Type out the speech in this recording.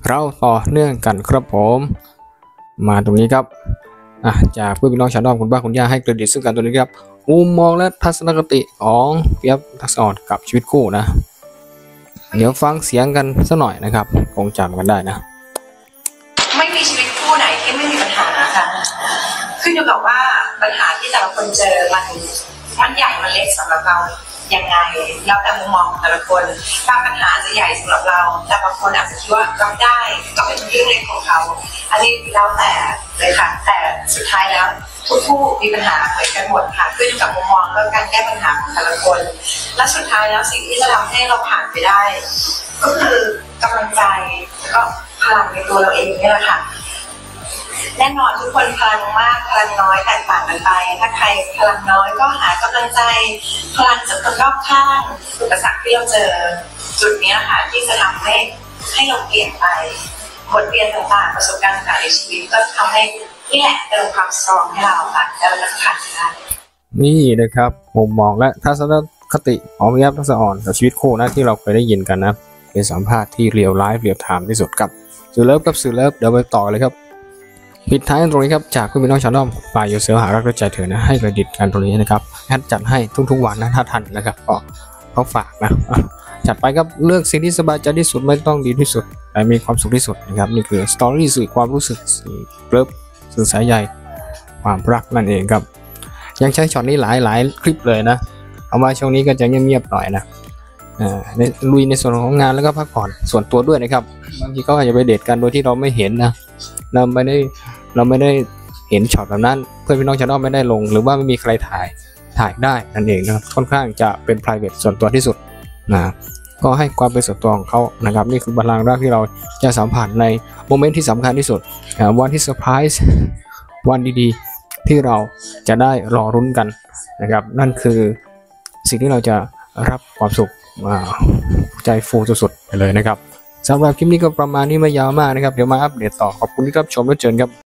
เราต่อเนื่องกันครับผมมาตรงนี้ครับจากเพื่อนพี่น้องชาวดอมคุณป้าคุณย่าให้เครดิตซึ่งกันตัวนี้ครับมุมมองและทัศนคติของเปียบทักษะอ่อนกับชีวิตคู่นะเดี๋ยวฟังเสียงกันสักหน่อยนะครับคงจำกันได้นะไม่มีชีวิตคู่ไหนที่ไม่มีปัญหาค่ะขึ้นอยู่กับว่าปัญหาที่แต่ละคนเจอมันใหญ่มันเล็กสำหรับเรายังไงแล้วแต่มุมมองของแต่ละคนบางปัญหาจะใหญ่สำหรับเราแต่บางคนอาจจะคิดว่ารับได้ก็เป็นเรื่องเล็กของเขาอันนี้แล้วแต่เลยค่ะแต่สุดท้ายแล้วทุกคู่มีปัญหาเหมือนกันหมดค่ะขึ้นอยู่กับมุมมองและการแก้ปัญหาของแต่ละคนและสุดท้ายแล้วสิ่งที่จะทำให้เราผ่านไปได้ก็คือกำลังใจก็พลังในตัวเราเองนี่แหละค่ะแน่นอนทุกคนพลังมากพลังน้อยแตกต่างกันไปถ้าใครพลังน้อยก็หากำลังใจพลังจากคนรอบข้างอุปสรรคที่เราเจอจุดนี้ค่ะที่จะทำให้เราเปลี่ยนไปบทเรียนต่างๆประสบการณ์ต่างๆในชีวิตก็ทำให้นี่แหละเติมความสตรองให้เราค่ะแล้วเราจะผ่านได้นี่นะครับมุมมองและทัศนคติของพี่ยับทักษะอ่อนกับชีวิตคู่นะที่เราเคยได้ยินกันนะเป็นสัมภาษณ์ที่เรียลไลฟ์เรียลไทม์ที่สุดกับสื่อเลิฟกับสื่อเลิฟเดี๋ยวไปต่อเลยครับปิดท้ายตรงนี้ครับจากคุณพี่น้องชาวด้อมฝ่ายยูเซอร์หารักด้วยใจเถอะนะให้เครดิตกันตรงนี้นะครับแอดจัดให้ทุกๆวันนะถ้าทันนะครับก็เขาฝากนะจัดไปครับเลือกสิ่งที่สบายใจที่สุดไม่ต้องดีที่สุดแต่มีความสุขที่สุดนะครับนี่คือสตอรี่สื่อความรู้สึกเลิฟสื่อสายใยความรักนั่นเองครับยังใช้ช็อตนี้หลายคลิปเลยนะเอามาช่วงนี้ก็จะเงียบๆหน่อยนะลุยในส่วนของงานแล้วก็พักผ่อนส่วนตัวด้วยนะครับบางทีก็อาจจะไปเดทกันโดยที่เราไม่เห็นนะเราไม่ได้เห็นช็อตแบบนั้นเพื่อนพี่น้องชาวด้อมไม่ได้ลงหรือว่าไม่มีใครถ่ายได้นั่นเองนะครับค่อนข้างจะเป็น private ส่วนตัวที่สุดนะก็ให้ความเป็นส่วนตัวของเขานะครับนี่คือบัลลังก์รักที่เราจะสัมผัสในโมเมนต์ที่สำคัญที่สุดวันที่เซอร์ไพรส์วันดีๆที่เราจะได้รอรุ้นกันนะครับนั่นคือสิ่งที่เราจะรับความสุขใจฟูสุดๆไปเลยนะครับสำหรับคลิปนี้ก็ประมาณนี้ไม่ยาวมากนะครับเดี๋ยวมาอัปเดตต่อขอบคุณที่รับชมและเจอกันครับ